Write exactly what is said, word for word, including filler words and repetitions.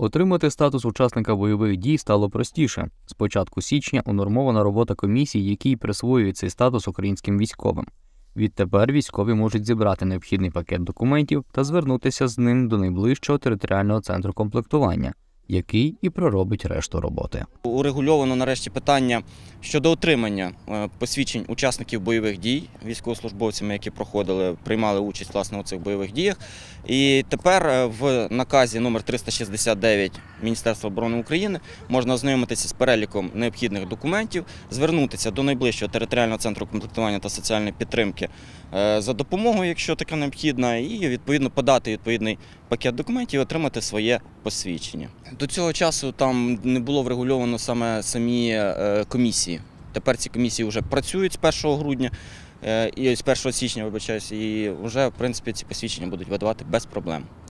Отримати статус учасника бойових дій стало простіше. З початку січня унормована робота комісій, якій присвоюють цей статус українським військовим. Відтепер військові можуть зібрати необхідний пакет документів та звернутися з ним до найближчого територіального центру комплектування, який і проробить решту роботи. Урегульовано нарешті питання щодо отримання посвідчень учасників бойових дій військовослужбовцями, які проходили, приймали участь власне у цих бойових діях. І тепер в наказі номер триста шістдесят дев'ять Міністерства оборони України можна ознайомитися з переліком необхідних документів, звернутися до найближчого територіального центру комплектування та соціальної підтримки за допомогою, якщо така необхідна, і відповідно подати відповідний пакет документів і отримати своє посвідчення. До цього часу там не було врегульовано саме самі комісії. Тепер ці комісії вже працюють з першого грудня і з першого січня, вибачаюсь, і вже в принципі ці посвідчення будуть видавати без проблем.